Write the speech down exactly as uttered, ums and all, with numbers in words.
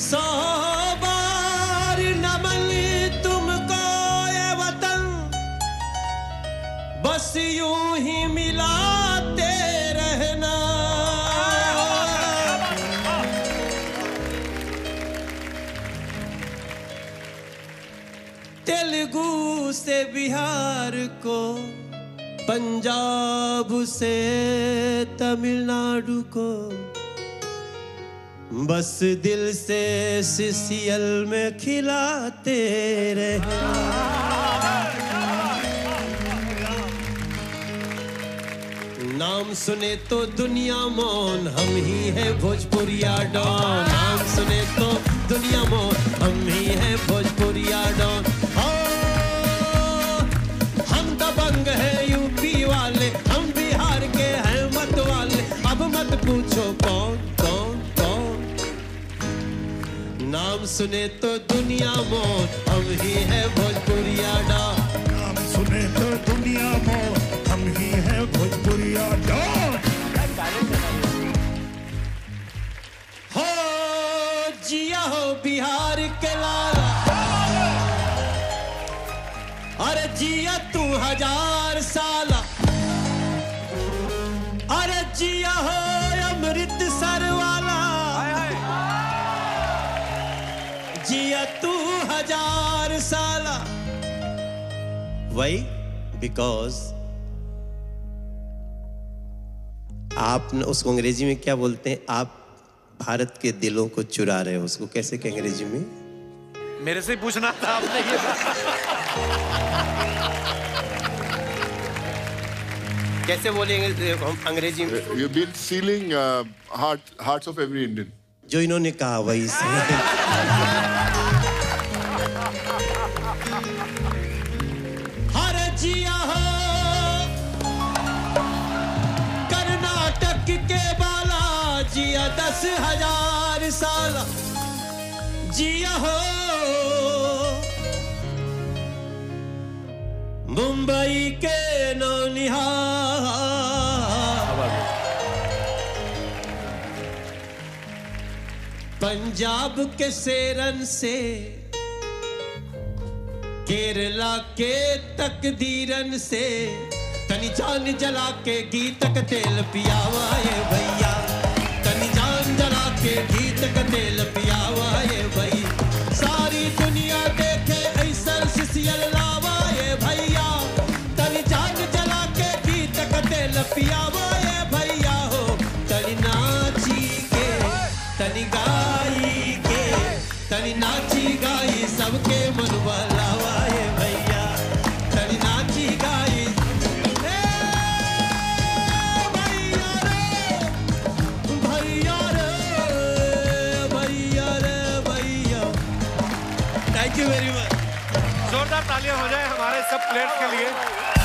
सौ बार नमन तुमको ये वतन, बस यूं ही मिलाते रहना। तेलुगु से बिहार को, पंजाब से तमिलनाडु को, बस दिल से सीसीएल में खिलाते रहे। नाम सुने तो दुनिया मौन, हम ही है भोजपुरिया डॉन। नाम सुने तो दुनिया मौन, हम ही है भोजपुरिया डॉन। हम दबंग है यूपी वाले, हम बिहार के हैं मत वाले। अब मत पूछो कौन कौन कौन। नाम सुने तो दुनिया मौन, हम ही है भोजपुरिया डॉन। नाम सुने तो दुनिया मौन, हम ही है भोजपुरिया डॉन। हो जिया हो बिहार के लाला, अरे जिया तू हजार साला। अरे जिया हो अमृतसर वाला, जिया तू हजार साला। Why? Because आप न, उसको अंग्रेजी में क्या बोलते हैं? आप भारत के दिलों को चुरा रहे हो। उसको कैसे कहें अंग्रेजी में? मेरे से पूछना था आपने ये। कैसे बोलेंगे अंग्रेजी में? You've been stealing uh, heart, hearts of every Indian. जो इन्होंने कहा वही सही। हर जिया हो कर्नाटक के बाला, जिया दस हजार साल। जिया हो मुंबई के नौनिहाल, पंजाब के सेरन से, केरला के तकदीरन से। तनी जान जला के गीत का तेल पियावा ये भैया, तनी जान जला के गीत का तेल पियावा ये भई। सारी दुनिया देखे ऐसा सीसीएल लावा ये भैया, तनी जान जला के गीत का तेल पियावा ये भैया हो। तनी नाची के, तनी गाई के, तनी नाची गाई सबके मन बहलावा ये भैया, तनी नाची गाई। भैया रे भैया रे भैया रे भैया। Thank you very much. जोरदार तालियां हो जाए हमारे सब प्लेयर्स के लिए।